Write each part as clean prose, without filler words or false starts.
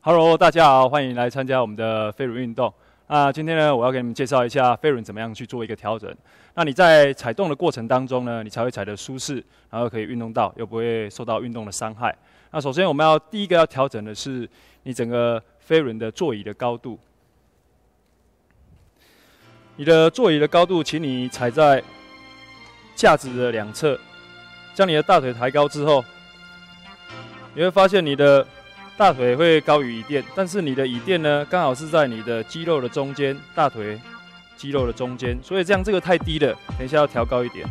Hello， 大家好，欢迎来参加我们的飞轮运动。今天呢，我要给你们介绍一下飞轮怎么样去做一个调整。那你在踩动的过程当中呢，你才会踩得舒适，然后可以运动到，又不会受到运动的伤害。那首先我们第一个要调整的是你整个飞轮的座椅的高度。你的座椅的高度，请你踩在架子的两侧，将你的大腿抬高之后，你会发现你的大腿会高于椅垫，但是你的椅垫呢，刚好是在你的肌肉的中间，大腿肌肉的中间，所以这个太低了，等一下要调高一点。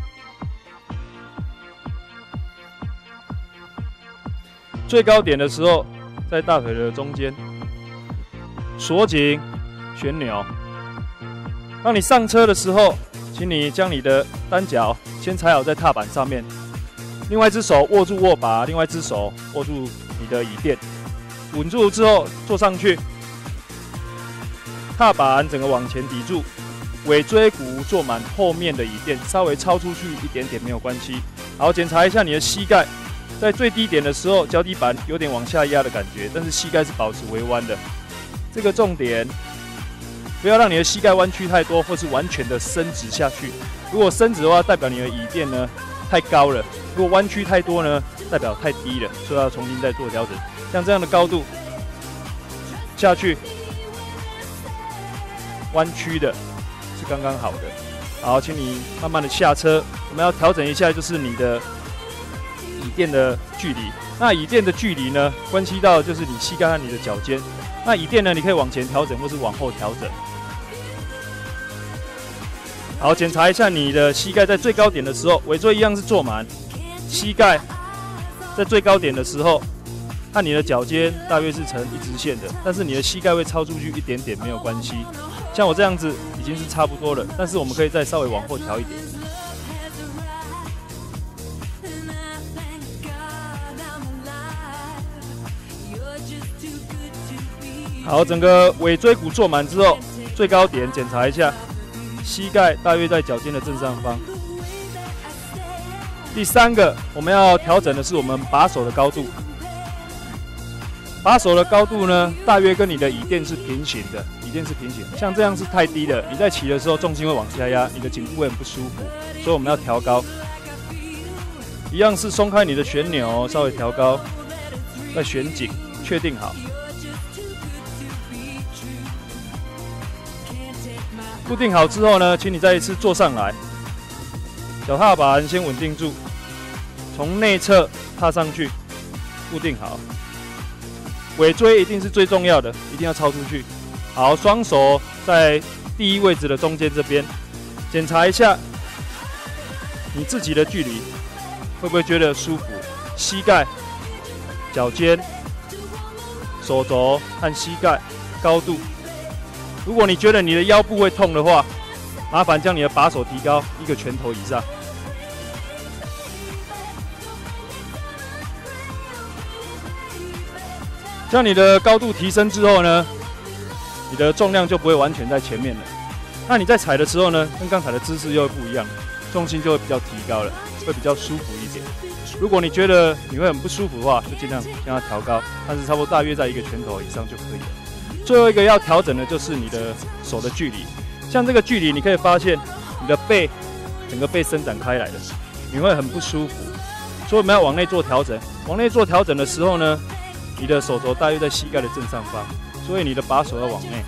最高点的时候，在大腿的中间，锁紧旋钮。当你上车的时候，请你将你的单脚先踩好在踏板上面，另外一只手握住握把，另外一只手握住你的椅垫。稳住之后坐上去，踏板整个往前抵住，尾椎骨坐满后面的椅垫，稍微超出去一点点没有关系。好，检查一下你的膝盖，在最低点的时候，脚底板有点往下压的感觉，但是膝盖是保持微弯的。这个重点，不要让你的膝盖弯曲太多，或是完全的伸直下去。如果伸直的话，代表你的椅垫呢太高了；如果弯曲太多呢，代表太低了，所以要重新再做调整。像这样的高度下去，弯曲的是刚刚好的。好，请你慢慢的下车。我们要调整一下，就是你的椅垫的距离。那椅垫的距离呢，关系到就是你膝盖和你的脚尖。那椅垫呢，你可以往前调整，或是往后调整。好，检查一下你的膝盖在最高点的时候，尾椎一样是坐满，膝盖在最高点的时候。和你的脚尖大约是成一直线的，但是你的膝盖会超出去一点点没有关系。像我这样子已经是差不多了，但是我们可以再稍微往后调一点。好，整个尾椎骨坐满之后，最高点检查一下，膝盖大约在脚尖的正上方。第三个，我们要调整的是我们把手的高度。把手的高度呢，大约跟你的椅垫是平行的，椅垫是平行。像这样是太低了，你在骑的时候重心会往下压，你的颈部会很不舒服，所以我们要调高。一样是松开你的旋钮，稍微调高，再旋紧，确定好。固定好之后呢，请你再一次坐上来，脚踏板先稳定住，从内侧踏上去，固定好。尾椎一定是最重要的，一定要超出去。好，双手在第一位置的中间这边，检查一下你自己的距离，会不会觉得舒服？膝盖、脚尖、手肘和膝盖高度。如果你觉得你的腰部会痛的话，麻烦将你的把手提高1个拳头以上。将你的高度提升之后呢，你的重量就不会完全在前面了。那你在踩的时候呢，跟刚才的姿势又会不一样，重心就会比较提高了，会比较舒服一点。如果你觉得你会很不舒服的话，就尽量将它调高，但是差不多大约在1个拳头以上就可以了。最后一个要调整的就是你的手的距离，像这个距离，你可以发现你的背整个被伸展开来了，你会很不舒服，所以我们要往内做调整。往内做调整的时候呢，你的手肘大约在膝盖的正上方，所以你的把手要往内。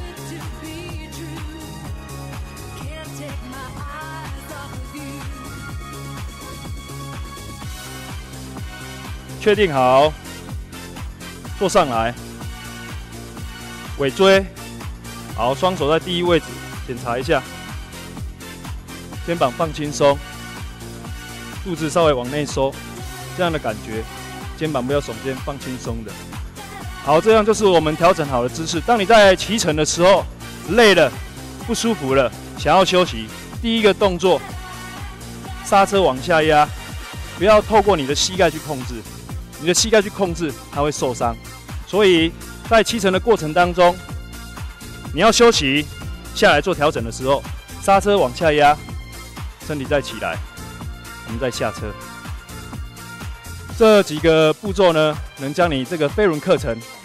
确定好，坐上来，尾椎，好，双手在第一位置，检查一下，肩膀放轻松，肚子稍微往内收，这样的感觉。肩膀不要耸肩，放轻松的。好，这样就是我们调整好的姿势。当你在骑乘的时候，累了、不舒服了，想要休息，第一个动作，刹车往下压，不要透过你的膝盖去控制，你的膝盖去控制，它会受伤。所以在骑乘的过程当中，你要休息下来做调整的时候，刹车往下压，身体再起来，我们再下车。这几个步骤呢，能将你这个飞轮课程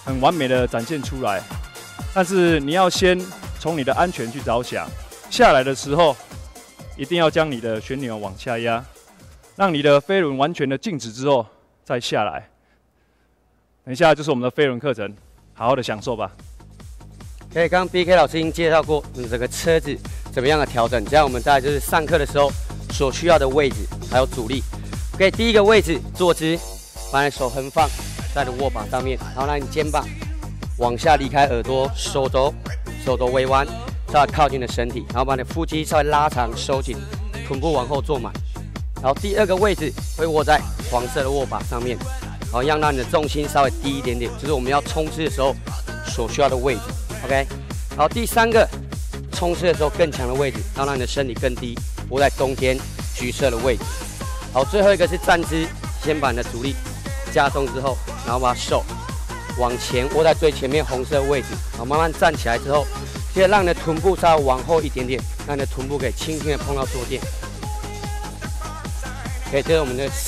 很完美的展现出来。但是你要先从你的安全去着想，下来的时候一定要将你的旋钮往下压，让你的飞轮完全的静止之后再下来。等一下就是我们的飞轮课程，好好的享受吧。 OK， 刚刚 BK 老师已经介绍过你这个车子怎么样的调整，这样我们大概就是上课的时候所需要的位置还有阻力。OK， 第一个位置坐姿，把你手横放在你的握把上面，然后让你肩膀往下离开耳朵，手肘微弯，稍微靠近你的身体，然后把你的腹肌稍微拉长收紧，臀部往后坐满。然后第二个位置会握在黄色的握把上面，然后让你的重心稍微低一点点，就是我们要冲刺的时候所需要的位置。OK， 然后第三个冲刺的时候更强的位置，让你的身体更低，握在中间橘色的位置。好，最后一个是站姿，先把你的阻力加重之后，然后把手往前握在最前面红色的位置，然后慢慢站起来之后，可以让你的臀部稍微往后一点点，让你的臀部可以轻轻的碰到坐垫。OK， 这是我们的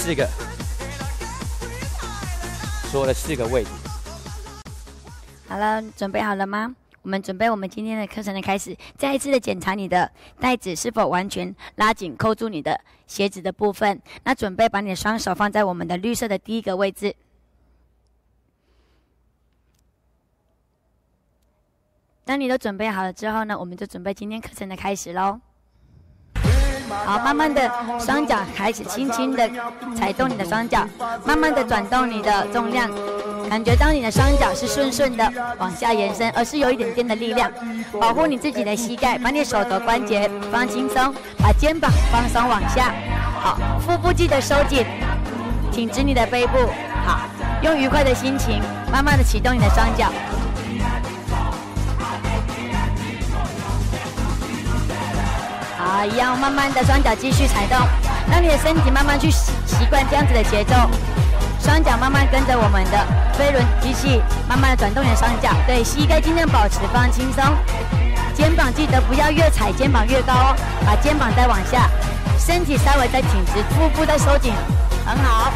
所有的4个位置。 好了，准备好了吗？我们准备我们今天的课程的开始，再一次的检查你的带子是否完全拉紧扣住你的鞋子的部分。那准备把你的双手放在我们的绿色的第一个位置。当你都准备好了之后呢，我们就准备今天课程的开始咯。好，慢慢的双脚开始轻轻的踩动你的双脚，慢慢的转动你的重量，感觉到你的双脚是顺顺的往下延伸，而是有一点点的力量，保护你自己的膝盖，把你手肘关节放轻松，把肩膀放松往下。好，腹部记得收紧，挺直你的背部。好，用愉快的心情，慢慢的启动你的双脚。好，一样慢慢的双脚继续踩动，让你的身体慢慢去习惯这样子的节奏。双脚慢慢跟着我们的飞轮机器，慢慢的转动你的双脚。对，膝盖尽量保持放轻松，肩膀记得不要越踩肩膀越高哦，把肩膀再往下，身体稍微再挺直，腹部再收紧，很好。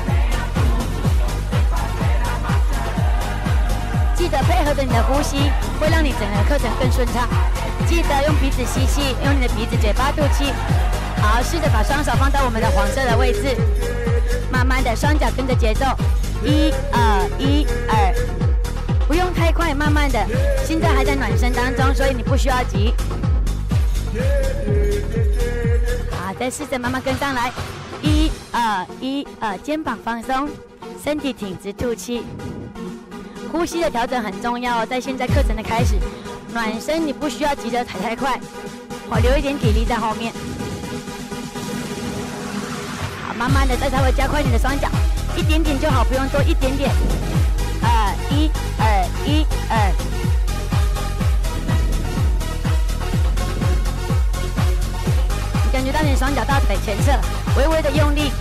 记得配合着你的呼吸，会让你整个课程更顺畅。记得用鼻子吸气，用你的鼻子嘴巴吐气。好，试着把双手放在我们的黄色的位置，慢慢的双脚跟着节奏，1、2、1、2，不用太快，慢慢的。现在还在暖身当中，所以你不需要急。好，再试着慢慢跟上来，1、2、1、2，肩膀放松，身体挺直吐气。呼吸的调整很重要哦，在现在课程的开始，暖身你不需要急着踩太快，好，留一点体力在后面。好，慢慢的再稍微加快你的双脚，一点点就好，不用多，一点点。2、1、2、1、2。你感觉到你双脚大腿前侧微微的用力，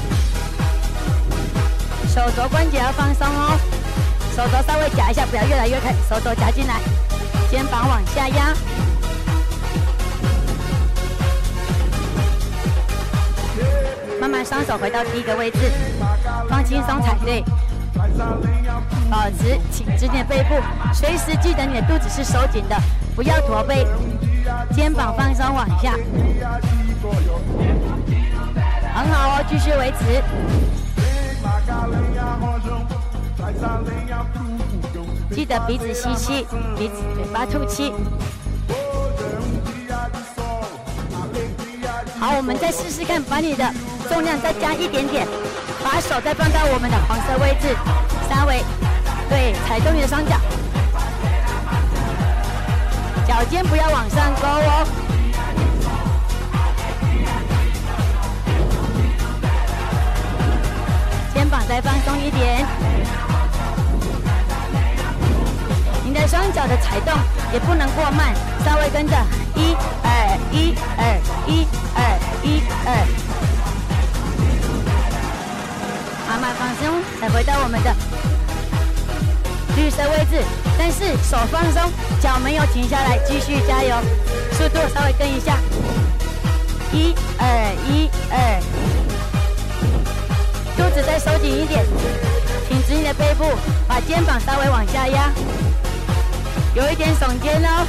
手肘关节要放松哦。手肘稍微夹一下，不要越来越开，手肘夹进来，肩膀往下压。慢慢双手回到第一个位置，放轻松踩对，保持挺直你的背部，随时记得你的肚子是收紧的，不要驼背，肩膀放松往下，很好哦，继续维持。记得鼻子吸气，鼻子嘴巴吐气。好，我们再试试看，把你的重量再加一点点，把手再放到我们的黄色位置，稍微对，踩动你的双脚，脚尖不要往上勾哦。肩膀再放松一点。你的双脚的踩动也不能过慢，稍微跟着1、2、1、2、1、2、1、2，慢慢放松，再回到我们的绿色位置，但是手放松，脚没有停下来，继续加油，速度稍微跟一下，1、2、1、2，肚子再收紧一点， 挺直你的背部，把肩膀稍微往下压，有一点耸肩哦。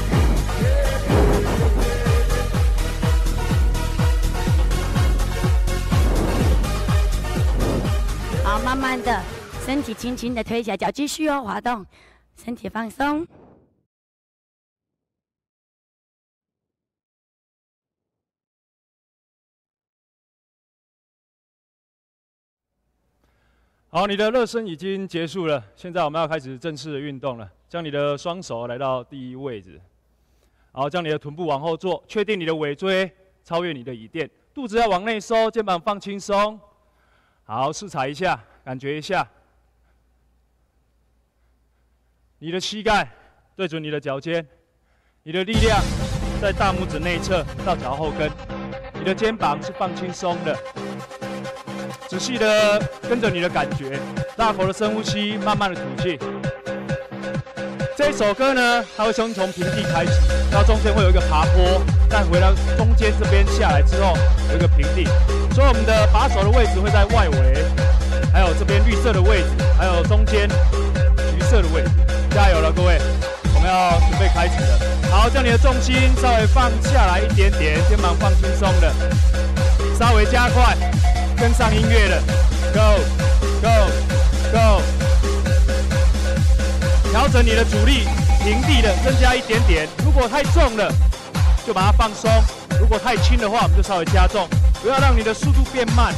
好，慢慢的，身体轻轻的推起来，脚继续哦滑动，身体放松。 好，你的热身已经结束了，现在我们要开始正式的运动了。将你的双手来到第一位置，然后将你的臀部往后坐，确定你的尾椎超越你的椅垫，肚子要往内收，肩膀放轻松。好，试踩一下，感觉一下，你的膝盖对准你的脚尖，你的力量在大拇指内侧到脚后跟，你的肩膀是放轻松的。仔细的跟着你的感觉，大口的深呼吸，慢慢的吐气。这一首歌呢，它会先从平地开始，到中间会有一个爬坡，但回到中间这边下来之后有一个平地，所以我们的把手的位置会在外围，还有这边绿色的位置，还有中间橘色的位置。加油了，各位！我们要准备开始了。好，将你的重心稍微放下来一点点，肩膀放轻松的，稍微加快。跟上音乐了 ，Go Go Go， 调整你的阻力，平地的增加一点点。如果太重了，就把它放松；如果太轻的话，我们就稍微加重，不要让你的速度变慢。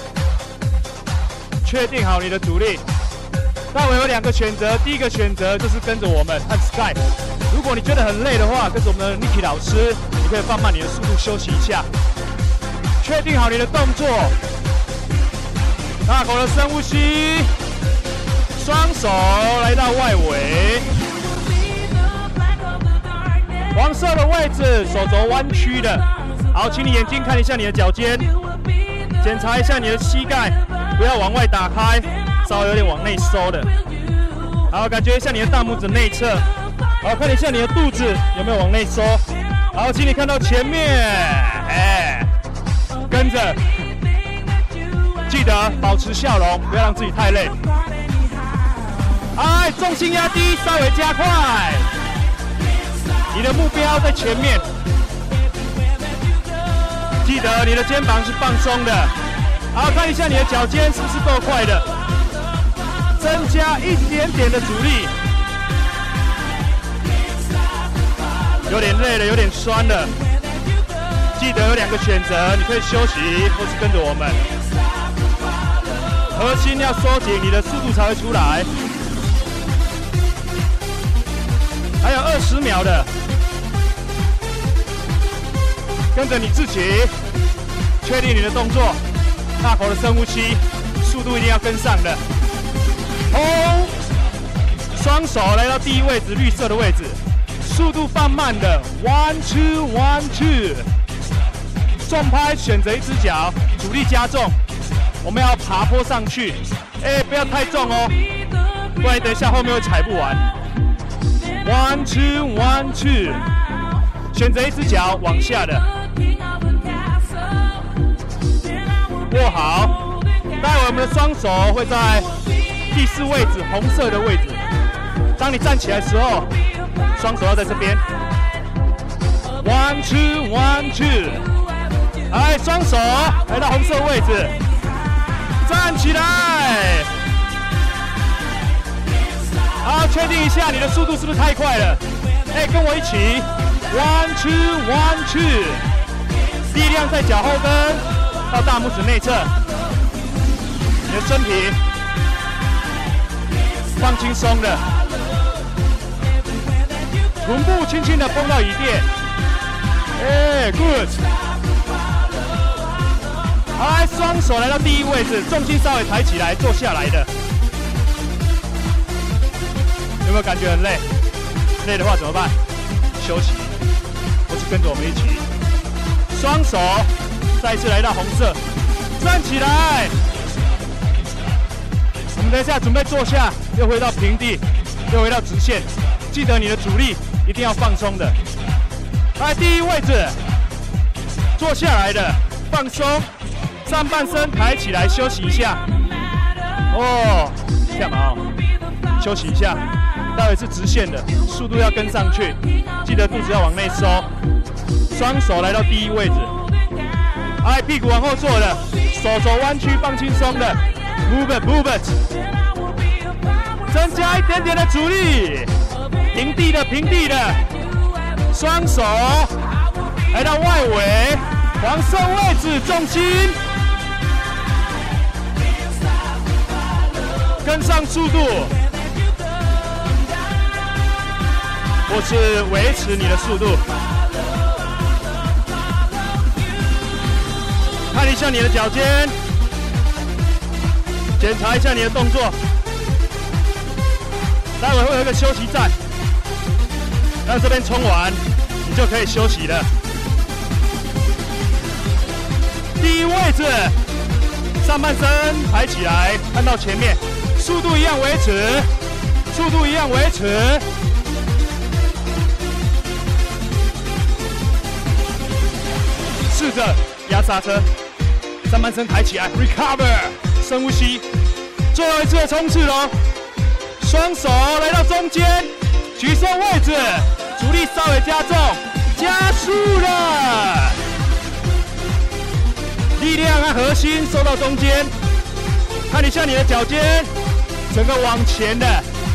确定好你的阻力。待会有2个选择，第一个选择就是跟着我们和 Sky。如果你觉得很累的话，跟着我们的 Niki 老师，你可以放慢你的速度休息一下。确定好你的动作。大口的深呼吸，双手来到外围，黄色的位置，手肘弯曲的。好，请你眼睛看一下你的脚尖，检查一下你的膝盖，不要往外打开，稍微有点往内收的。好，感觉一下你的大拇指内侧。好，看一下你的肚子有没有往内收。好，请你看到前面，跟着。记得保持笑容，不要让自己太累。重心压低，稍微加快。你的目标在前面。记得你的肩膀是放松的。好，看一下你的脚尖是不是够快的，增加一点点的阻力。有点累了，有点酸了。记得有2个选择，你可以休息，或是跟着我们。核心要收紧，你的速度才会出来。还有20秒的，跟着你自己，确定你的动作，大口的深呼吸，速度一定要跟上的。双手来到第一位置，绿色的位置，速度放慢的 ，1 2 1 2。重拍选择一只脚，阻力加重。我们要爬坡上去，不要太重哦，不然等一下后面会踩不完。1 2 1 2， 选择一只脚往下的，握好。待会我们的双手会在第4位置，红色的位置。当你站起来的时候，双手要在这边。1 2 1 2， 双手来到红色位置。站起来！好，确定一下你的速度是不是太快了？跟我一起 ，1 2 1 2， 力量在脚后跟到大拇指内侧，你的身体放轻松的，臀部轻轻的碰到椅垫，good。好，双手来到第一位置，重心稍微抬起来，坐下来的。有没有感觉很累？累的话怎么办？休息，或是跟着我们一起。双手再一次来到红色，站起来。我们等一下准备坐下，又回到平地，又回到直线。记得你的阻力一定要放松的。来，第一位置，坐下来的，放松。上半身抬起来，休息一下。 干嘛哦？休息一下，待会是直线的，速度要跟上去，记得肚子要往内收，双手来到第一位置，哎，屁股往后坐的，手肘弯曲放轻松的 ，move it move it， 增加一点点的阻力，平地的，双手来到外围，黄色位置重心。 跟上速度，或是维持你的速度。看一下你的脚尖，检查一下你的动作。待会会有一个休息站，让这边冲完，你就可以休息了。第一位置，上半身抬起来，看到前面。 速度一样维持，速度一样维持。试着压刹车，上半身抬起来 ，recover， 深呼吸。最后一次的冲刺喽，双手来到中间，举手位置，阻力稍微加重，加速了。力量和核心收到中间，看一下你的脚尖。 整个往前的，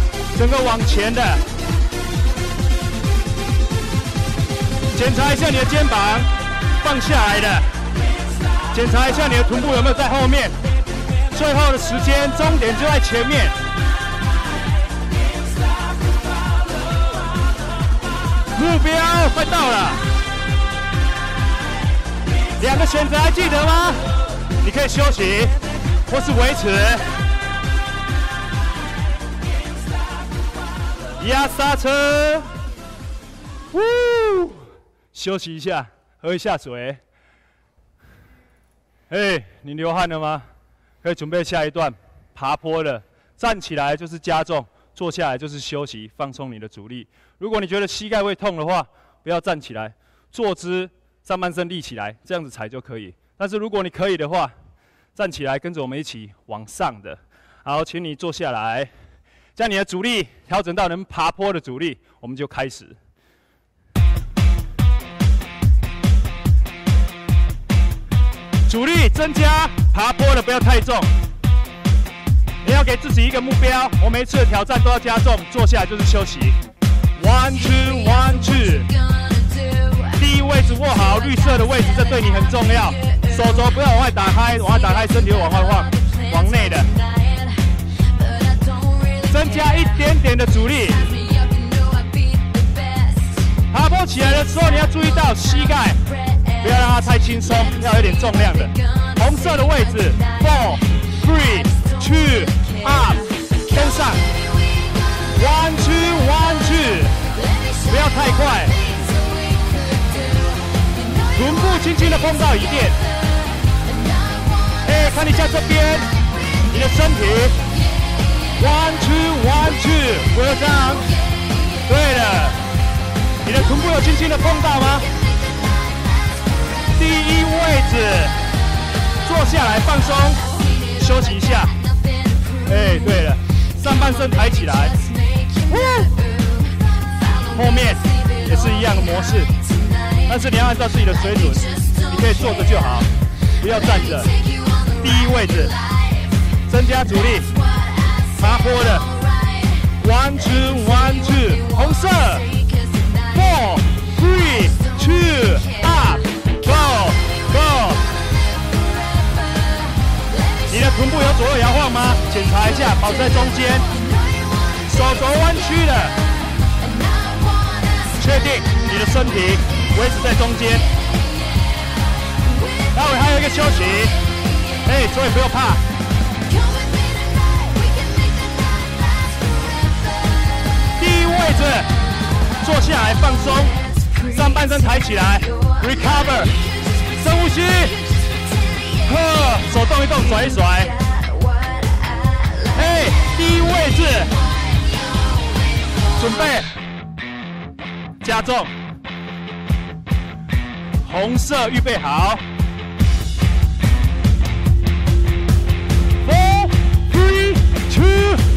检查一下你的肩膀，放下来的，检查一下你的臀部有没有在后面。最后的时间，终点就在前面。目标快到了，两个选择还记得吗？你可以休息，或是维持。 压刹车，休息一下，喝一下水。哎，你流汗了吗？可以准备下一段爬坡了。站起来就是加重，坐下来就是休息，放松你的阻力。如果你觉得膝盖会痛的话，不要站起来，坐姿上半身立起来，这样子踩就可以。但是如果你可以的话，站起来跟着我们一起往上的。好，请你坐下来。 将你的阻力调整到能爬坡的阻力，我们就开始。阻力增加，爬坡的不要太重。你要给自己一个目标，我每一次的挑战都要加重，坐下来就是休息。1 2 1 2， 第一位置握好，绿色的位置，这对你很重要。手肘不要往外打开，身体往外晃，往内的。 增加一点点的阻力。爬坡起来的时候，你要注意到膝盖，不要让它太轻松，要有点重量的。红色的位置 ，4 3 2 up， 跟上 ，1 2 1 2， 不要太快。臀部轻轻的碰到椅垫。哎，看一下这边，你的身体。 1 2 1 2， well done。对了，你的臀部有轻轻的碰到吗？第一位置，坐下来放松，休息一下。哎，对了，上半身抬起来，后面也是一样的模式，但是你要按照自己的水准，你可以坐着就好，不要站着。第一位置，增加阻力。 爬坡的 ，1 2 1 2， 红色 ，4 3 2 up go go。你的臀部有左右摇晃吗？检查一下，保持在中间，手肘弯曲的，确定你的身体维持在中间。待会还有一个休息，哎，所以不要怕。 位置，坐下来放松，上半身抬起来 ，recover， 深呼吸，手动一动，甩一甩。哎，第一位置，准备加重，红色预备好。4 3 2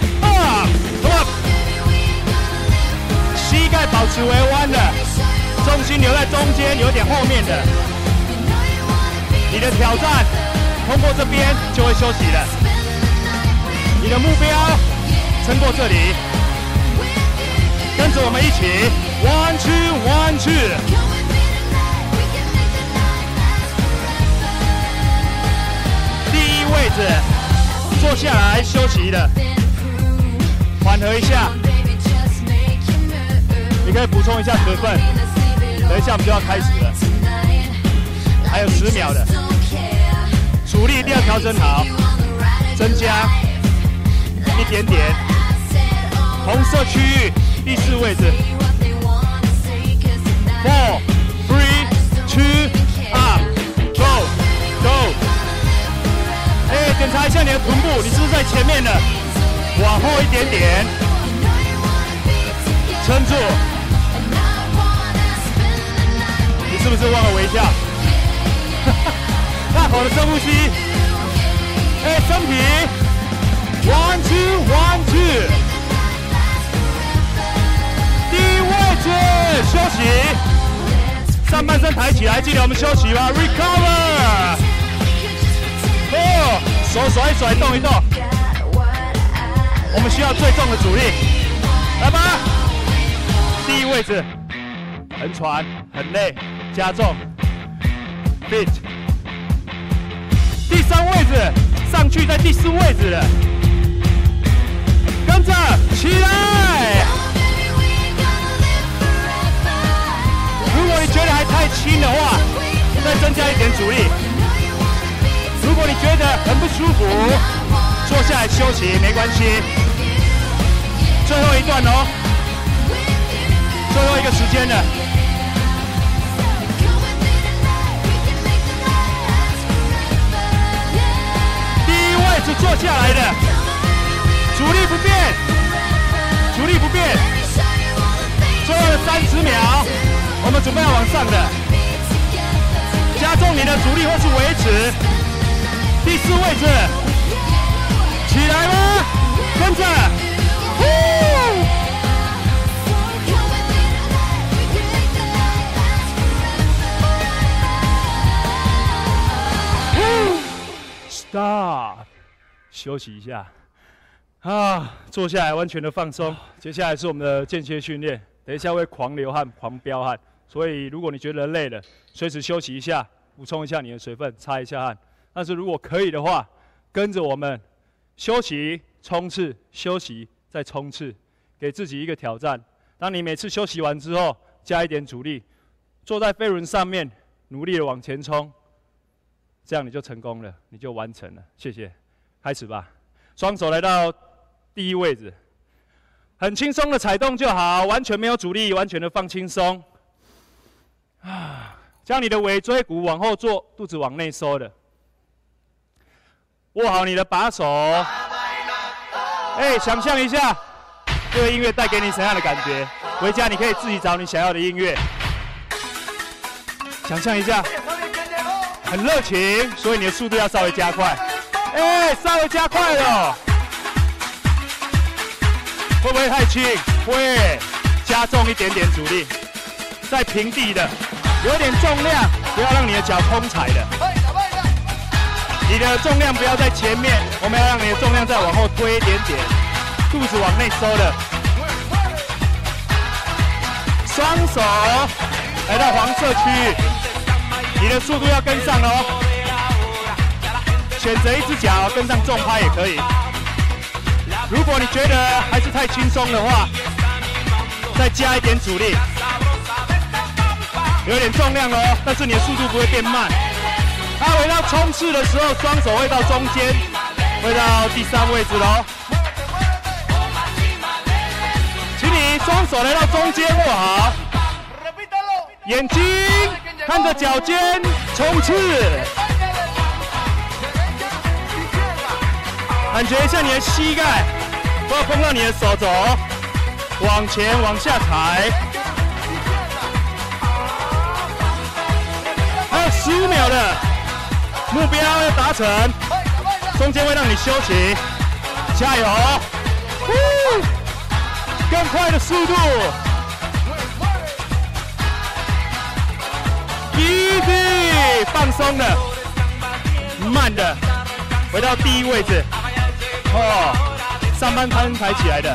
心留在中间，有点后面的。你的挑战通过这边就会休息了。你的目标撑过这里，跟着我们一起 1 2 1 2。第一位置坐下来休息了，缓和一下。你可以补充一下水分，等一下我们就要开始了，还有10秒的。阻力一定要调整好，增加一点点。红色区域第4位置。4 3 2 up go go。检查一下你的臀部，你是不是在前面的？往后一点点，撑住。你是不是忘了微笑？大口的深呼吸。身体 1 2 1 2。第一位置休息，上半身抬起来，记得我们休息吧 ，recover。手甩一甩，动一动。我们需要最重的阻力，来吧。第一位置，很喘，很累，加重 ，fit。第3位置，上去在第4位置了，跟着起来。如果你觉得还太轻的话，再增加一点阻力。如果你觉得很不舒服，坐下来休息没关系。最后一段哦，最后一个时间了。第一位是坐下来的，阻力不变，阻力不变。最后的30秒，我们准备要往上的，加重你的阻力或是维持。第4位置，起来吧，跟着，Stop， 休息一下，坐下来，完全的放松。接下来是我们的间歇训练，等一下会狂流汗、狂飙汗，所以如果你觉得累了，随时休息一下，补充一下你的水分，擦一下汗。但是如果可以的话，跟着我们休息冲刺，休息再冲刺，给自己一个挑战。当你每次休息完之后，加一点阻力，坐在飞轮上面，努力的往前冲，这样你就成功了，你就完成了。谢谢，开始吧。双手来到第一位置，很轻松的踩动就好，完全没有阻力，完全的放轻松。将你的尾椎骨往后坐，肚子往内收的。握好你的把手，想象一下这个音乐带给你什么样的感觉？回家你可以自己找你想要的音乐。想象一下，很热情，所以你的速度要稍微加快。稍微加快了，会不会太轻？会，加重一点点阻力，在平地的，有点重量，不要让你的脚空踩的。你的重量不要在前面，我们要让你的重量再往后推一点点，肚子往内收的。双手来到黄色区域，你的速度要跟上哦。选择一只脚跟上重拍也可以。如果你觉得还是太轻松的话，再加一点阻力，有点重量哦，但是你的速度不会变慢。回到冲刺的时候，双手会到中间，会到第3位置喽。请你双手来到中间握好，眼睛看着脚尖冲刺，感觉一下你的膝盖不要碰到你的手肘，往前往下踩。还有15秒的。目标要达成，中间会让你休息，加油！更快的速度， ，easy， 放松的，慢的，回到第一位置。哦，上半身抬起来的，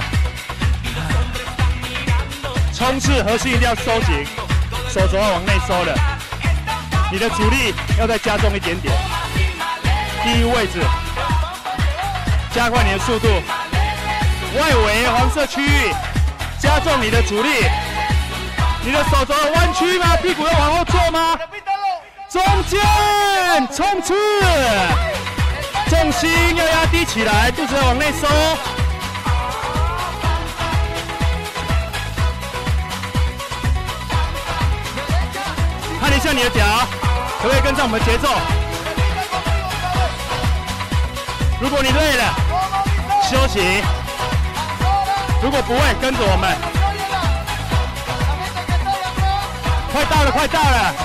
冲刺，核心一定要收紧，手肘要往内收的。你的阻力要再加重一点点。第一位置，加快你的速度。外围黄色区域，加重你的阻力。你的手肘有弯曲吗？屁股要往后坐吗？中间冲刺，重心要压低起来，肚子要往内收。看一下你的脚，可不可以跟上我们的节奏？如果你累了，休息。如果不会，跟着我们。快到了，快到了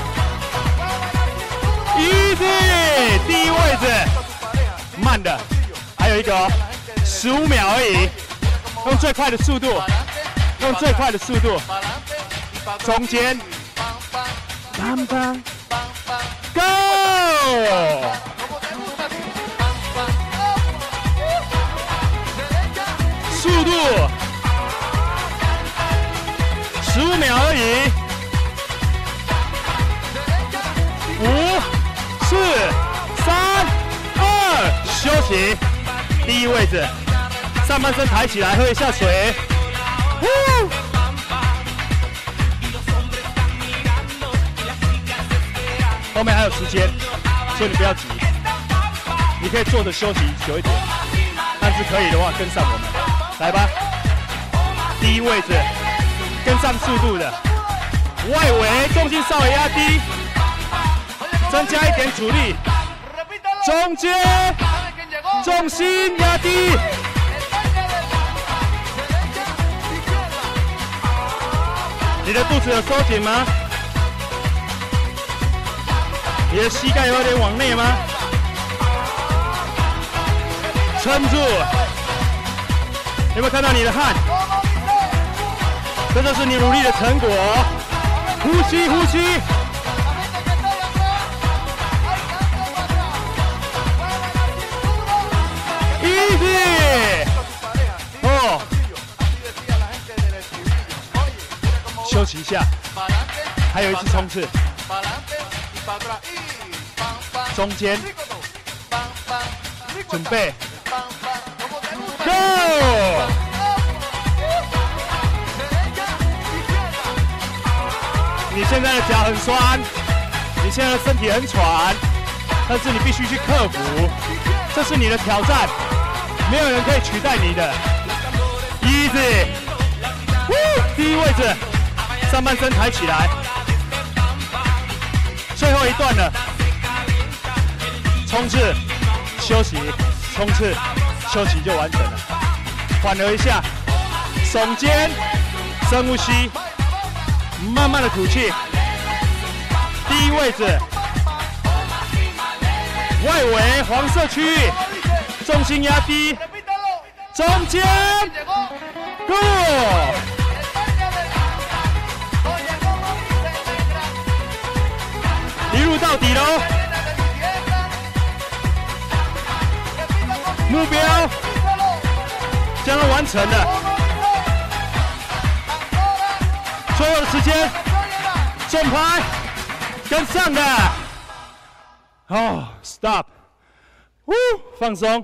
！easy， 第一位置，慢的，还有一个哦，15秒而已，用最快的速度，用最快的速度，中间，棒棒 ，Go！ 速度，15秒而已，5、4、3、2，休息。第一位置，上半身抬起来，喝一下水。后面还有时间，所以你不要急，你可以坐着休息久一点，但是可以的话跟上我们。来吧，第一位置，跟上速度的，外围重心稍微压低，增加一点阻力，中间重心压低，你的肚子有收紧吗？你的膝盖有点往内吗？撑住。有没有看到你的汗？这就是你努力的成果。呼吸，呼吸。easy。哦。休息一下，还有一次冲刺。中间，准备。Go！ 你现在的脚很酸，你现在的身体很喘，但是你必须去克服，这是你的挑战，没有人可以取代你的。Easy， 第一位置，上半身抬起来，最后一段了，冲刺，休息，冲刺。休息就完成了，缓和一下，耸肩，深呼吸，慢慢的吐气。第一位置，外围黄色区域，重心压低，中间 ，Go！ 一路到底喽！目标将要完成了，最后的时间，重拍跟上的，哦 ，stop， 放松，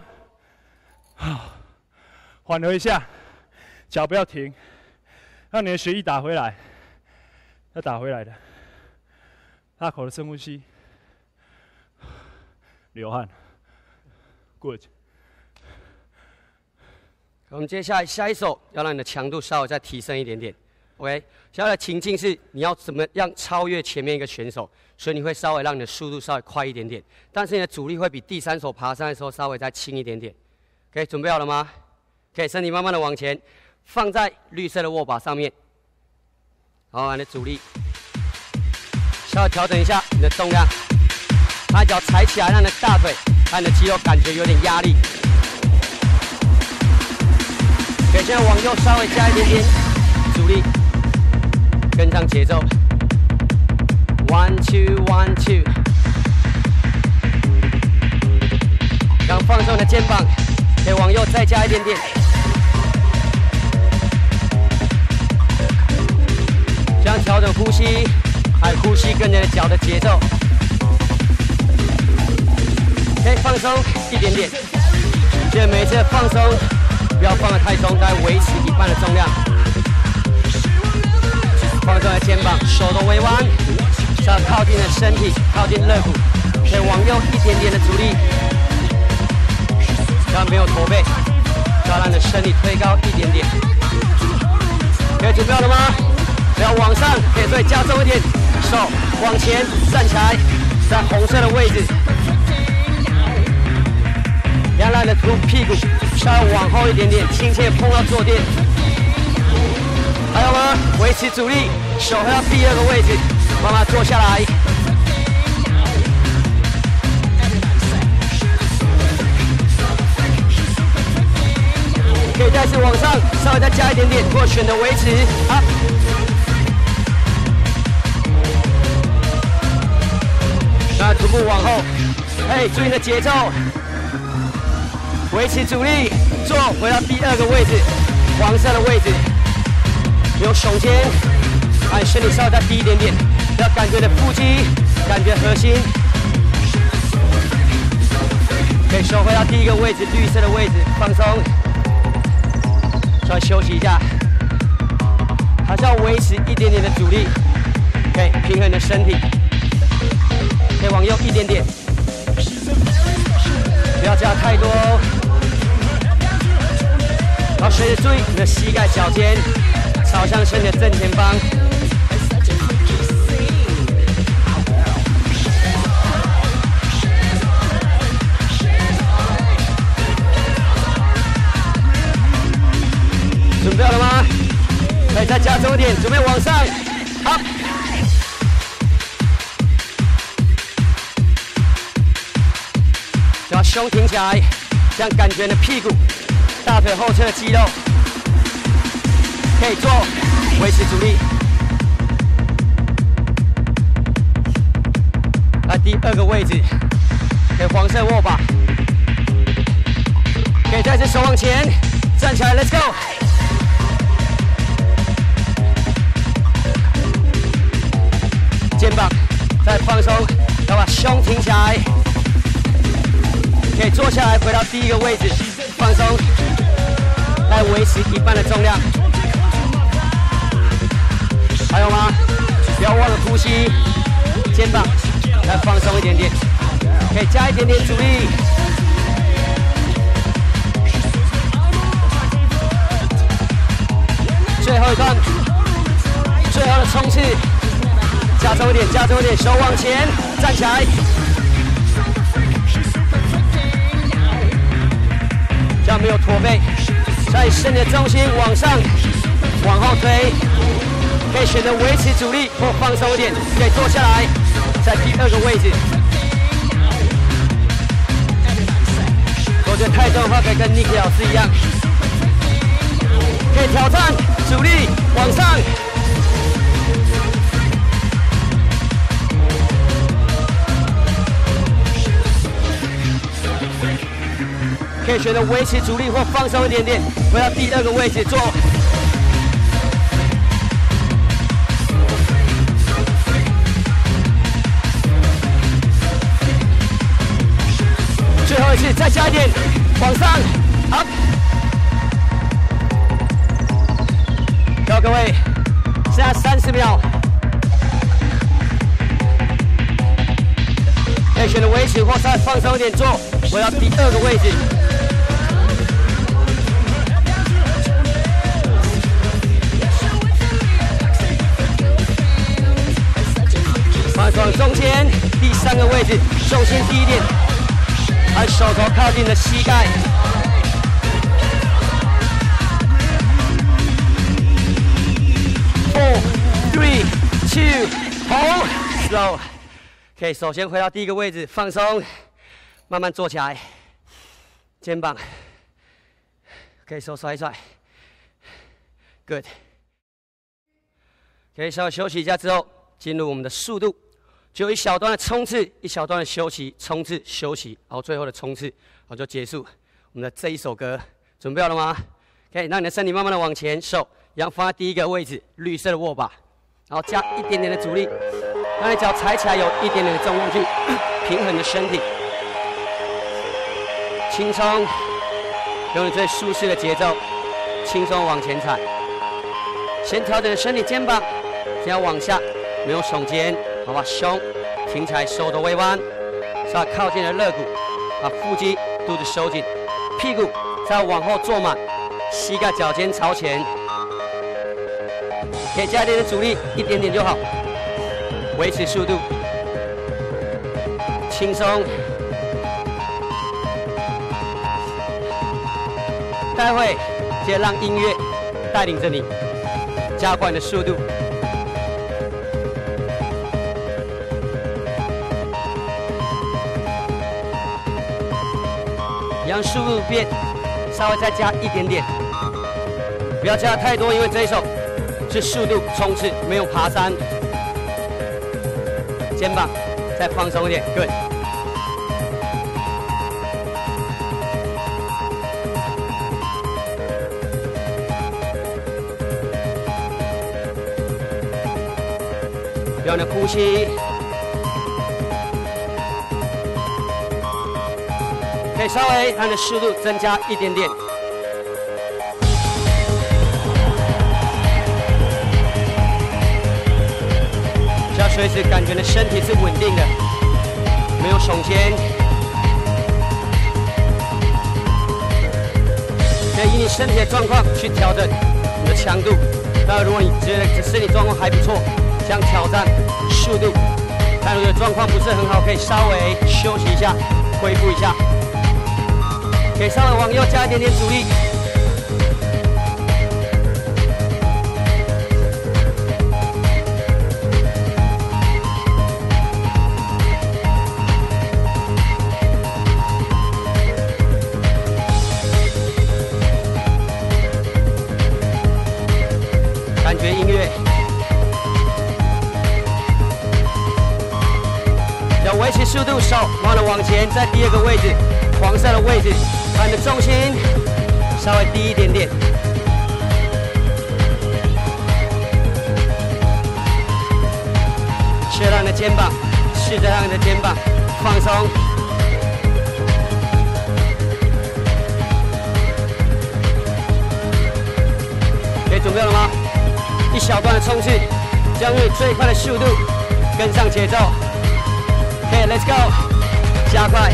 缓和一下，脚不要停，让你的血液打回来，要打回来的，大口的深呼吸，流汗 ，good。 我们接下来下一首要让你的强度稍微再提升一点点 ，OK？ 接下来的情境是你要怎么样超越前面一个选手，所以你会稍微让你的速度稍微快一点点，但是你的阻力会比第3首爬山的时候稍微再轻一点点。OK， 准备好了吗？可以身体慢慢的往前，放在绿色的握把上面，然后把你的阻力稍微调整一下你的重量，把脚踩起来，让你的大腿和你的肌肉感觉有点压力。可以现在往右稍微加一点点阻力，跟上节奏。 ，1 2 1 2。刚放松你的肩膀，可以往右再加一点点。这样调整呼吸，还有呼吸跟着脚的节奏。可以放松一点点。记得每次放松，不要放得太松，大概维持一半的重量。放松的肩膀，手都微弯，是要靠近的身体，靠近肋骨，可以往右一点点的阻力，这样没有驼背，就要让你的身体推高一点点。可以准备好了吗？不要往上，可以再加重一点，手往前站起来，在红色的位置，要让你的屁股稍微往后一点点，轻轻碰到坐垫。还有吗？维持阻力，手回到第二个位置，慢慢坐下来。可以再次往上，稍微再加一点点，或选择维持。好。那徒步往后，注意你的节奏，维持阻力，坐回到第二个位置，黄色的位置。用胸肩，把身体稍微再低一点点，要感觉的腹肌，感觉核心。可以收回到第一个位置，绿色的位置，放松，稍微休息一下，还是要维持一点点的阻力，可以平衡你的身体，可以往右一点点，不要加太多哦。然后随着注意你的膝盖、脚尖。朝向身体的正前方，准备好了吗？可以再加重一点，准备往上，好。只要胸挺起来，这样感觉你的屁股、大腿后侧的肌肉。可以做，维持阻力。来第二个位置，可以黄色握把，可以再次手往前，站起来 ，Let's go。肩膀再放松，要把胸挺起来，可以坐下来，回到第一个位置，放松，来维持一半的重量。还有吗？不要忘了呼吸，肩膀再放松一点点，可以加一点点阻力。最后一段，最后的冲刺，加重一点，加重一点，手往前，站起来，这样没有驼背，在身体的重心往上，往后推。可以选择维持阻力或放松一点，可以坐下来，在第二个位置。如果觉得太重的话，可以跟 Niki 老师一样，可以挑战阻力往上。可以选择维持阻力或放松一点点，回到第二个位置做。最后一次，再加一点，往上 ，up。好，各位，剩下30秒，可以选择维持或稍微放松一点做，回到第二个位置。放松中间第三个位置，重心低一点。把手头靠近你的膝盖， 4 3 2 hold slow。可以首先回到第一个位置，放松，慢慢坐起来，肩膀可以手甩一甩 ，good。可以稍微休息一下之后，进入我们的速度就一小段的冲刺，一小段的休息，冲刺休息，然后最后的冲刺，然后就结束我们的这一首歌。准备好了吗？可以让你的身体慢慢的往前，手一样放在第一个位置，绿色的握把，然后加一点点的阻力，让你脚踩起来有一点点的重量去平衡你的身体，轻松，用你最舒适的节奏，轻松往前踩。先调整身体肩膀，先要往下，没有耸肩，好吧，胸挺起来，手肘微弯，稍微靠近了肋骨，把腹肌、肚子收紧，屁股再往后坐满，膝盖脚尖朝前，可以加一点点阻力，一点点就好，维持速度，轻松。待会接着让音乐带领着你，加快你的速度。让速度变，稍微再加一点点，不要加太多，因为这一首是速度冲刺，没有爬山。肩膀再放松一点 ，Good。不要你的呼吸。可以稍微让你的速度增加一点点。只要随时感觉你的身体是稳定的，没有耸肩。可以以你身体的状况去调整你的强度。当然，如果你觉得身体状况还不错，想挑战速度，但如果状况不是很好，可以稍微休息一下，恢复一下。可以稍微往右加一点点阻力，感觉音乐，要维持速度，手慢慢往前，在第二个位置，黄色的位置。把你的重心稍微低一点点，试着让你的肩膀放松。可以准备了吗？一小段的冲刺，将用最快的速度跟上节奏。OK， Let's go， 加快。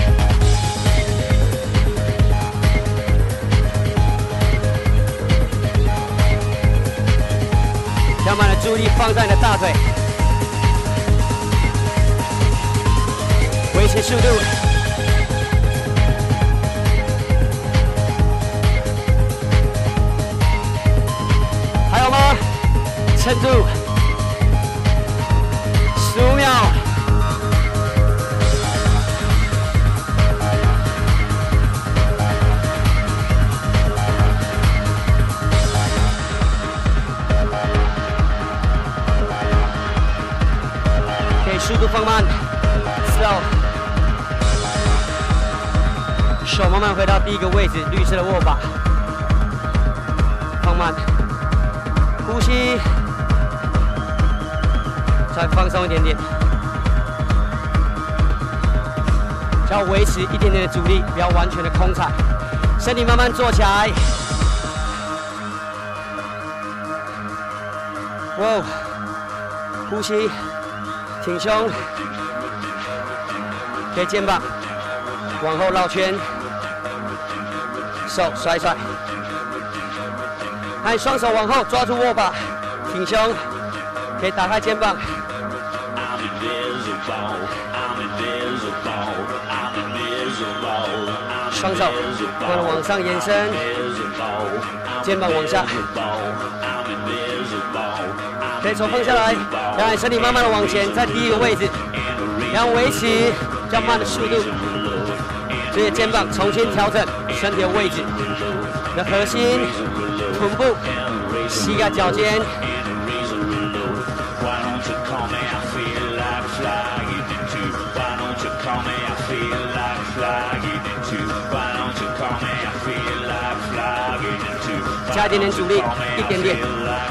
要把你的注意力放在你的大腿，维持速度。还有吗？撑住，15秒。速度放慢 ，slow， 手慢慢回到第一个位置，绿色的握把，放慢，呼吸，再放松一点点，只要维持一点点的阻力，不要完全的空踩，身体慢慢坐起来，哇，呼吸。挺胸，可以肩膀往后绕圈，手甩甩，还双手往后抓住握把，挺胸，可以打开肩膀，双手慢慢往上延伸，肩膀往下。可以手放下来，让你身体慢慢的往前，在第一个位置，然后维持比较慢的速度。这些肩膀重新调整身体的位置，你的核心、臀部、膝盖、脚尖。 加一点点阻力，一点点。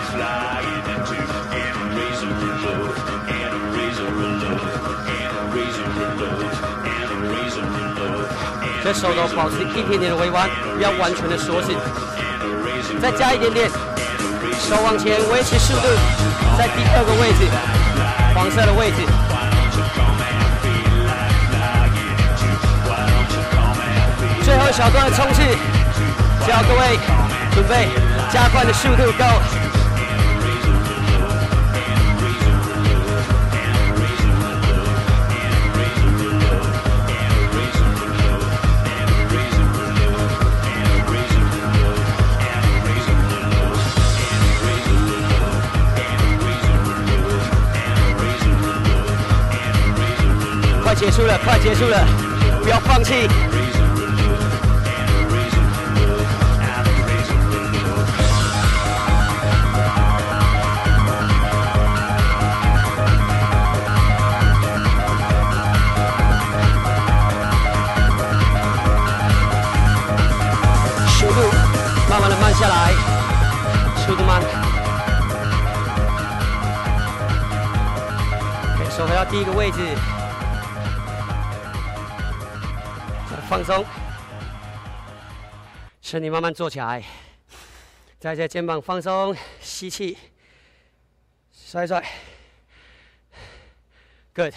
这手都保持一点点的微弯，不要完全的锁死。再加一点点，手往前，维持速度，在第2个位置，黄色的位置。最后一小段的冲刺，叫各位准备加快的速度 ，Go！ 快结束了，快结束了，不要放弃。速度慢慢的慢下来，速度慢。手回到第1个位置。放松，身体慢慢坐起来，在这肩膀放松，吸气，甩甩 ，Good。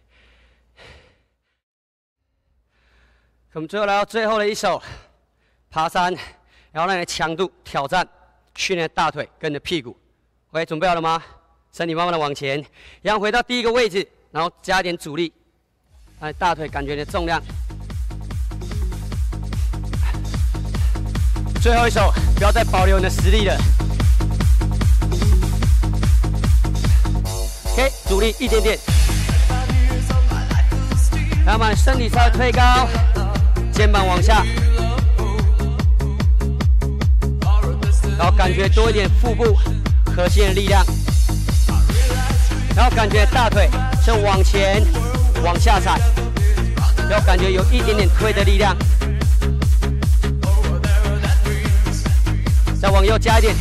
我们最后来到最后的一首，爬山，然后让你的强度挑战，训练大腿跟你的屁股。OK， 准备好了吗？身体慢慢的往前，然后回到第1个位置，然后加一点阻力，让大腿感觉你的重量。最后一首，不要再保留你的实力了。OK， 阻力一点点，然后把身体稍微推高，肩膀往下，然后感觉多一点腹部核心的力量，然后感觉大腿是往前往下踩，然后感觉有一点点推的力量。再往右加一点，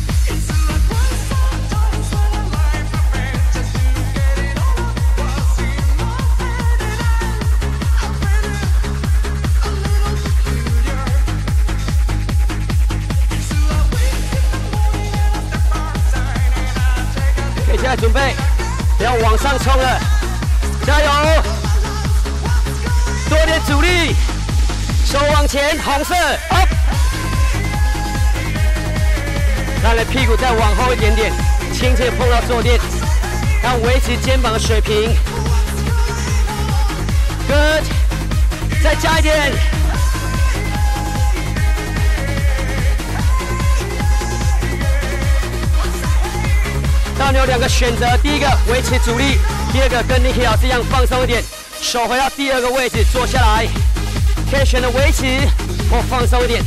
可以现在准备要往上冲了，加油！多点阻力，手往前，红色 ，up。让你的屁股再往后一点点，轻轻碰到坐垫，然后维持肩膀的水平。Good， 再加一点。那你有2个选择，第1个维持阻力，第2个跟 Niki 老师一样放松一点，手回到第2个位置坐下来，可以选择维持或放松一点。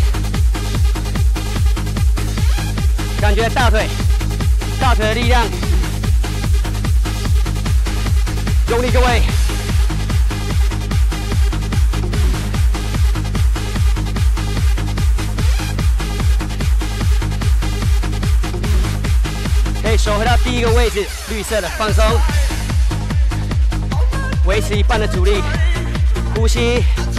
感觉大腿的力量，用力各位。可以手回到第1个位置，绿色的放松，维持一半的阻力，呼吸。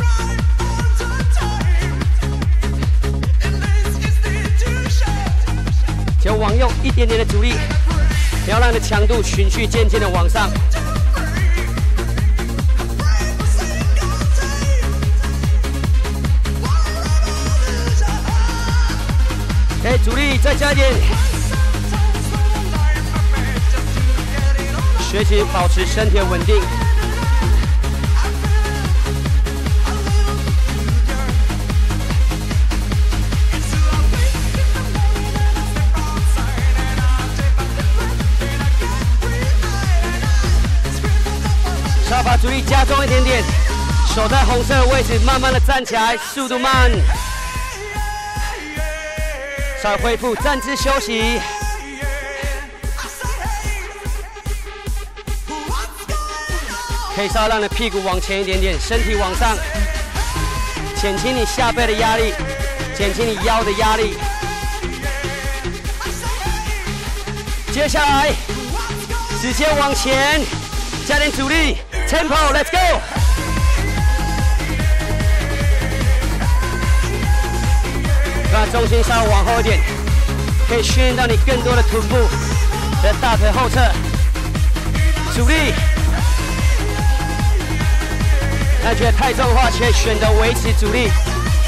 就往右一点点的阻力，不要让你的强度循序渐进的往上。OK， 阻力再加一点，学习保持身体的稳定。稍把阻力加重一点点，手在红色的位置，慢慢的站起来，速度慢。稍微恢复站姿休息。 可以稍微让你屁股往前一点点，身体往上，减轻你下背的压力，减轻你腰的压力。接下来直接往前，加点阻力 ，Tempo，Let's go。让重心稍微往后一点，可以训练到你更多的臀部的大腿后侧阻力。那觉得太重的话，可以选择维持阻力。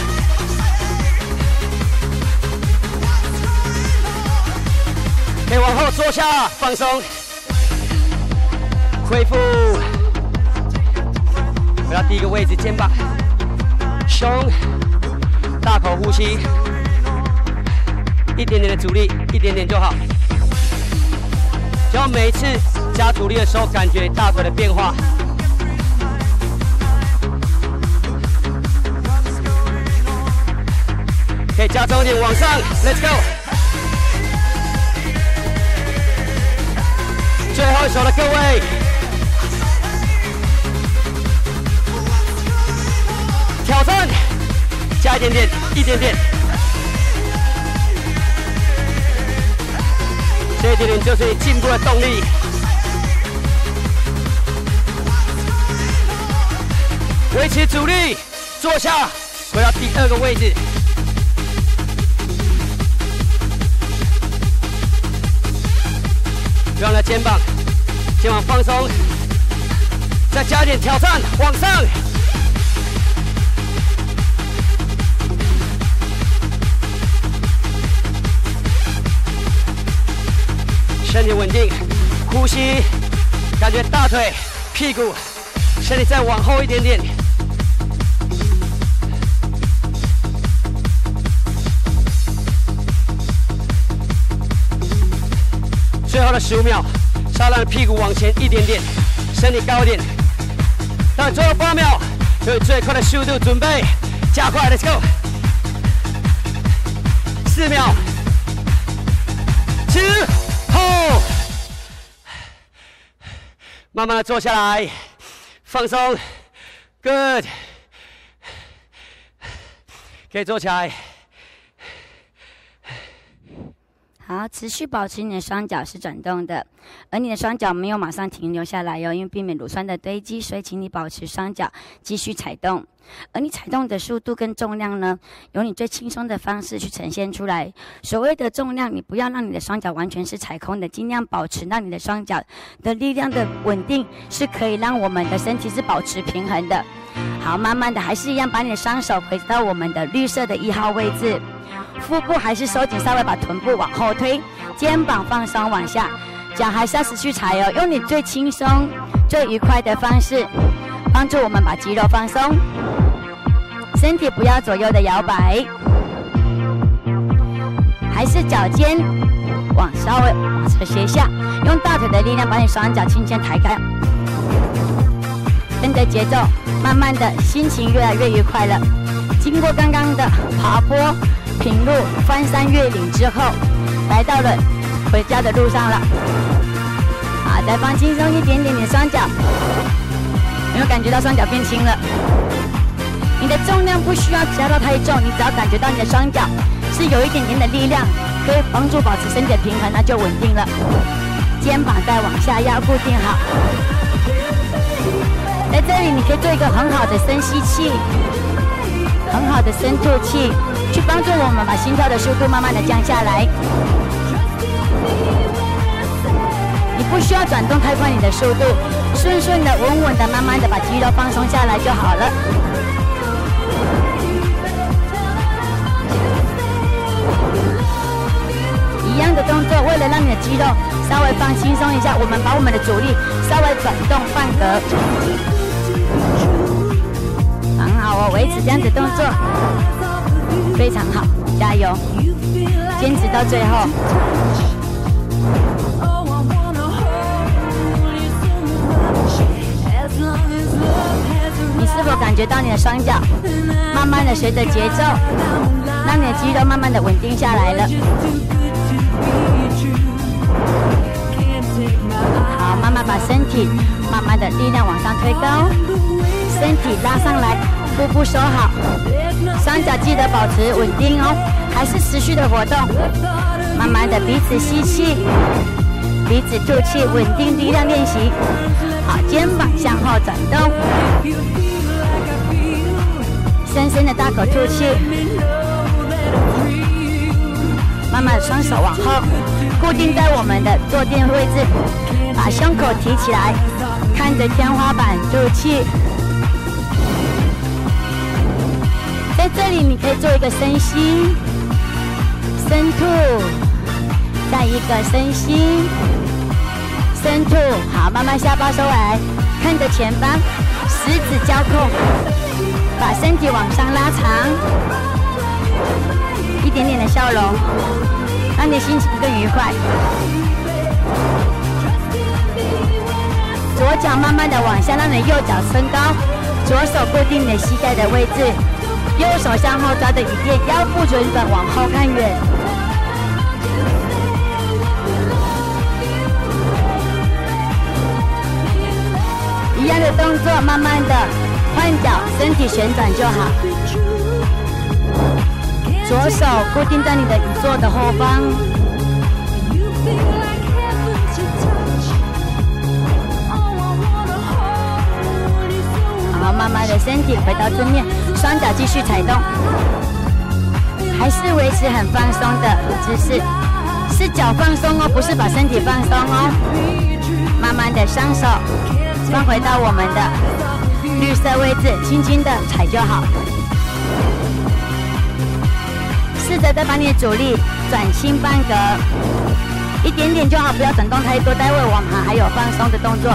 可以往后坐下，放松，恢复。回到第一个位置，肩膀、胸，大口呼吸，一点点的阻力，一点点就好。只要每一次加阻力的时候，感觉大腿的变化。可以加重一点，往上 ，Let's go。最后一手的各位，挑战，加一点点，一点点，这一点点就是你进步的动力。维持阻力，坐下，回到第二个位置。让了肩膀放松，再加一点挑战，往上。身体稳定，呼吸，感觉大腿、屁股、身体再往后一点点。最后的15秒，稍让屁股往前一点点，身体高一点。到最后8秒，用最快的速度准备加快 ，Let's go。4秒，之后，慢慢的坐下来，放松 ，Good， 可以坐起来。 好，持续保持你的双脚是转动的，而你的双脚没有马上停留下来哟，因为避免乳酸的堆积，所以请你保持双脚继续踩动。而你踩动的速度跟重量呢，由你最轻松的方式去呈现出来。所谓的重量，你不要让你的双脚完全是踩空的，尽量保持让你的双脚的力量的稳定，是可以让我们的身体是保持平衡的。好，慢慢的还是一样，把你的双手回到我们的绿色的1号位置。腹部还是收紧，稍微把臀部往后推，肩膀放松往下，脚还是要持续踩哦，用你最轻松、最愉快的方式，帮助我们把肌肉放松，身体不要左右的摇摆，还是脚尖稍微往侧斜下，用大腿的力量把你双脚轻轻抬开，跟着节奏，慢慢的心情越来越愉快了。经过刚刚的爬坡、平路、翻山越岭之后，来到了回家的路上了。好，再放轻松一点点，你的双脚，有没有感觉到双脚变轻了？你的重量不需要加到太重，你只要感觉到你的双脚是有一点点的力量，可以帮助保持身体的平衡，那就稳定了。肩膀再往下压，固定好。在这里，你可以做一个很好的深吸气。很好的深吐气，去帮助我们把心跳的速度慢慢的降下来。你不需要转动太快你的速度，顺顺的、稳稳的、慢慢的把肌肉放松下来就好了。一样的动作，为了让你的肌肉稍微放轻松一下，我们把我们的阻力稍微转动半格。很好哦，维持这样子动作，非常好，加油，坚持到最后。你是否感觉到你的双脚慢慢的随着节奏，让你的肌肉慢慢的稳定下来了？好，慢慢把身体慢慢的力量往上推高，身体拉上来，腹部收好，双脚记得保持稳定哦，还是持续的活动，慢慢的鼻子吸气，鼻子吐气，稳定力量练习。好，肩膀向后转动，深深的大口吐气，慢慢双手往后，固定在我们的坐垫位置，把胸口提起来，看着天花板吐气。在这里你可以做一个深吸，深吐，再一个深吸，深吐。好，慢慢下巴收来，看着前方，十指交扣，把身体往上拉长，一点点的笑容，让你的心情更愉快。左脚慢慢的往下，让你的右脚升高，左手固定你的膝盖的位置，右手向后抓着椅垫，腰部旋转往后看远。一样的动作，慢慢的换脚，身体旋转就好。左手固定在你的椅座的后方，好，慢慢的身体回到正面，双脚继续踩动，还是维持很放松的姿势，是脚放松哦，不是把身体放松哦。慢慢的双手放回到我们的绿色位置，轻轻的踩就好。试着再把你的阻力转轻半格，一点点就好，不要转动太多，待会我们还有放松的动作。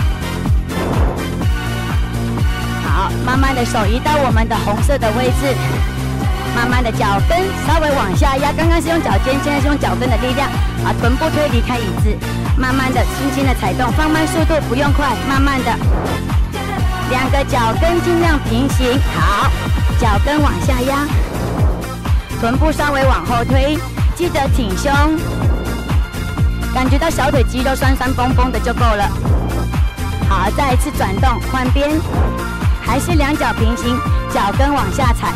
好，慢慢的手移到我们的红色的位置，慢慢的脚跟稍微往下压，刚刚是用脚尖，现在是用脚跟的力量，把臀部推离开椅子，慢慢的轻轻的踩动，放慢速度，不用快，慢慢的，两个脚跟尽量平行。好，脚跟往下压，臀部稍微往后推，记得挺胸，感觉到小腿肌肉酸酸绷绷的就够了。好，再一次转动，换边，还是两脚平行，脚跟往下踩。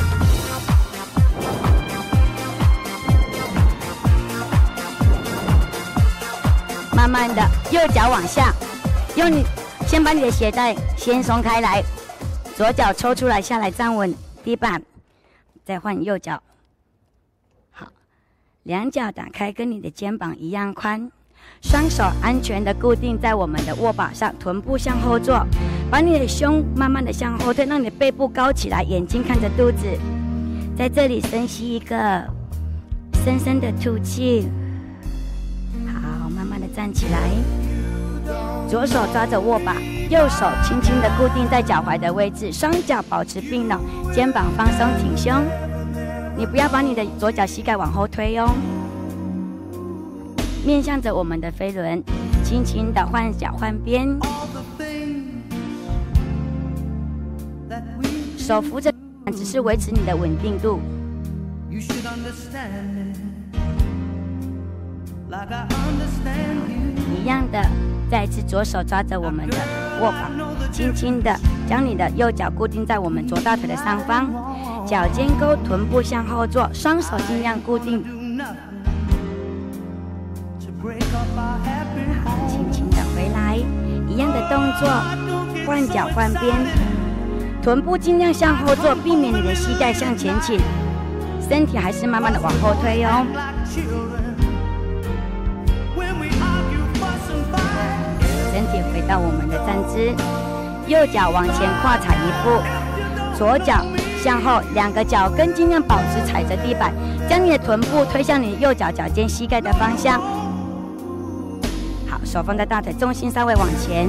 慢慢的，右脚往下，先把你的鞋带先松开来，左脚抽出来下来站稳地板，再换右脚。好，两脚打开，跟你的肩膀一样宽，双手安全的固定在我们的握把上，臀部向后坐，把你的胸慢慢的向后推，让你的背部高起来，眼睛看着肚子。在这里深吸一个，深深的吐气。好，慢慢的站起来，左手抓着握把，右手轻轻的固定在脚踝的位置，双脚保持并拢，肩膀放松挺胸。你不要把你的左脚膝盖往后推哦，面向着我们的飞轮，轻轻的换脚换边，手扶着，只是维持你的稳定度。一样的，再一次左手抓着我们的握把，轻轻的将你的右脚固定在我们左大腿的上方，脚尖勾，臀部向后坐，双手尽量固定。好，轻轻的回来，一样的动作，换脚换边，臀部尽量向后坐，避免你的膝盖向前倾，身体还是慢慢的往后推哦。身体回到我们的站姿，右脚往前跨踩一步，左脚向后，两个脚跟尽量保持踩着地板，将你的臀部推向你右脚脚尖膝盖的方向。好，手放在大腿，重心稍微往前。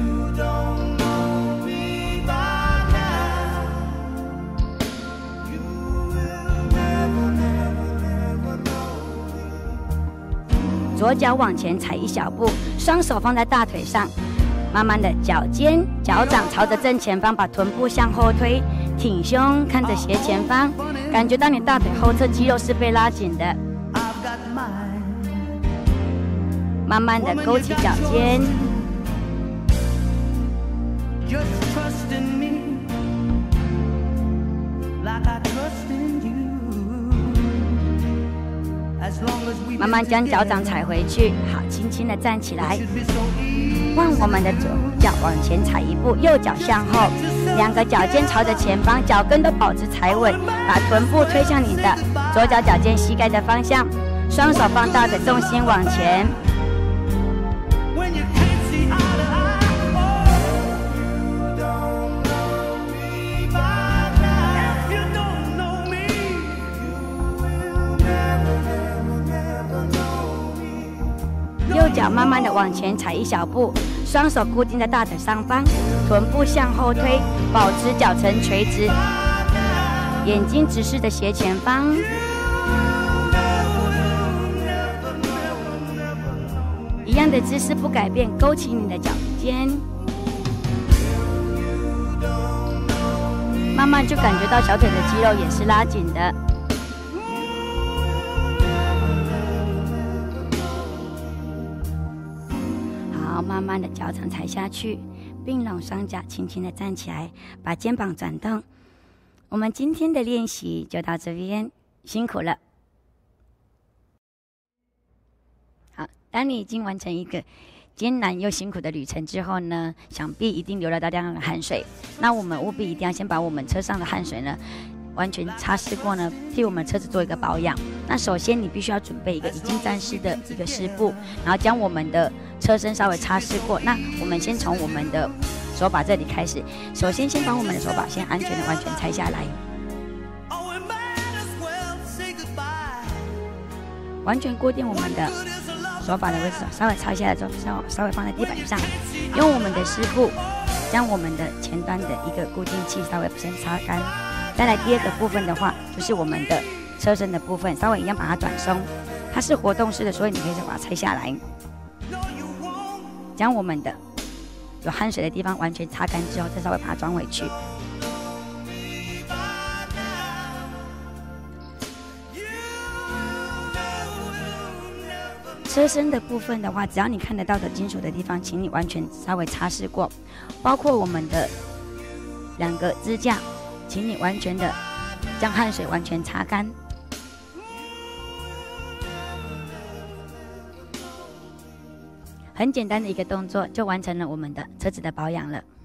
左脚往前踩一小步，双手放在大腿上，慢慢的脚尖、脚掌朝着正前方，把臀部向后推，挺胸，看着斜前方，感觉到你大腿后侧肌肉是被拉紧的。慢慢的勾起脚尖， 慢慢将脚掌踩回去，好，轻轻的站起来，往我们的左脚往前踩一步，右脚向后，两个脚尖朝着前方，脚跟都保持踩稳，把臀部推向你的左脚脚尖膝盖的方向，双手放大的重心往前。右脚慢慢的往前踩一小步，双手固定在大腿上方，臀部向后推，保持脚呈垂直，眼睛直视着斜前方。一样的姿势不改变，勾起你的脚尖，慢慢就感觉到小腿的肌肉也是拉紧的。好，慢慢的脚掌踩下去，并拢双脚，轻轻的站起来，把肩膀转动。我们今天的练习就到这边，辛苦了。好，当你已经完成一个艰难又辛苦的旅程之后呢，想必一定流了大量的汗水。那我们务必一定要先把我们车上的汗水呢完全擦拭过呢，替我们车子做一个保养。那首先你必须要准备一个已经沾湿的一个湿布，然后将我们的车身稍微擦拭过。那我们先从我们的手把这里开始，首先把我们的手把先安全的完全拆下来，完全固定我们的手把的位置，稍微拆下来之后稍微放在地板上，用我们的湿布将我们的前端的一个固定器稍微先擦干。再来第二个部分的话，就是我们的车身的部分，稍微一样把它转松，它是活动式的，所以你可以把它拆下来，将我们的有汗水的地方完全擦干之后，再稍微把它装回去。车身的部分的话，只要你看得到的金属的地方，请你完全稍微擦拭过，包括我们的两个支架，请你完全的将汗水完全擦干。很简单的一个动作，就完成了我们的车子的保养了。